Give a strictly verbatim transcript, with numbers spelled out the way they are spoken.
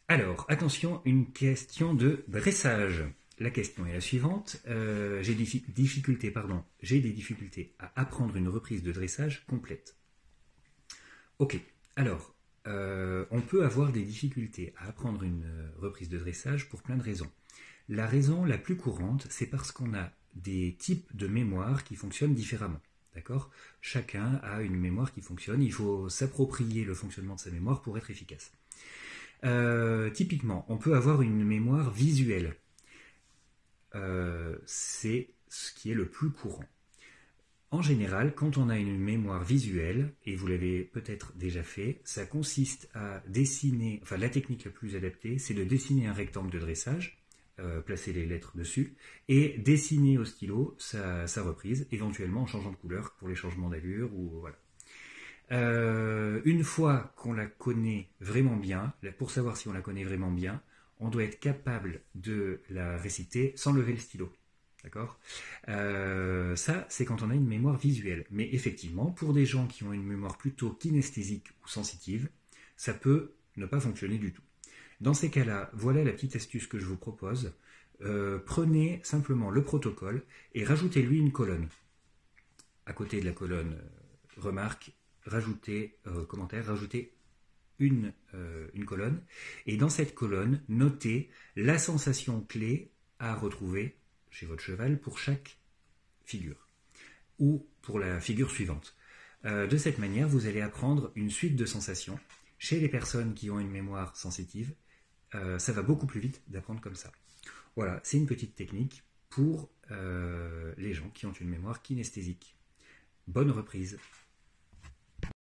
Alors, attention, une question de dressage. La question est la suivante. Euh, j'ai des difficultés, pardon, j'ai des difficultés à apprendre une reprise de dressage complète. Ok, alors, euh, on peut avoir des difficultés à apprendre une reprise de dressage pour plein de raisons. La raison la plus courante, c'est parce qu'on a des types de mémoire qui fonctionnent différemment. D'accord? Chacun a une mémoire qui fonctionne. Il faut s'approprier le fonctionnement de sa mémoire pour être efficace. Euh, typiquement, on peut avoir une mémoire visuelle. Euh, c'est ce qui est le plus courant. En général, quand on a une mémoire visuelle, et vous l'avez peut-être déjà fait, ça consiste à dessiner, enfin la technique la plus adaptée, c'est de dessiner un rectangle de dressage, euh, placer les lettres dessus, et dessiner au stylo sa, sa reprise, éventuellement en changeant de couleur pour les changements d'allure, ou voilà. Euh, une fois qu'on la connaît vraiment bien, pour savoir si on la connaît vraiment bien, on doit être capable de la réciter sans lever le stylo. D'accord? Euh, Ça, c'est quand on a une mémoire visuelle. Mais effectivement, pour des gens qui ont une mémoire plutôt kinesthésique ou sensitive, ça peut ne pas fonctionner du tout. Dans ces cas-là, voilà la petite astuce que je vous propose. Euh, prenez simplement le protocole et rajoutez-lui une colonne. À côté de la colonne euh, remarque, rajoutez, euh, commentaire, rajoutez une, euh, une colonne. Et dans cette colonne, notez la sensation clé à retrouver chez votre cheval pour chaque figure ou pour la figure suivante. Euh, de cette manière, vous allez apprendre une suite de sensations. Chez les personnes qui ont une mémoire sensitive, euh, ça va beaucoup plus vite d'apprendre comme ça. Voilà, c'est une petite technique pour euh, les gens qui ont une mémoire kinesthésique. Bonne reprise.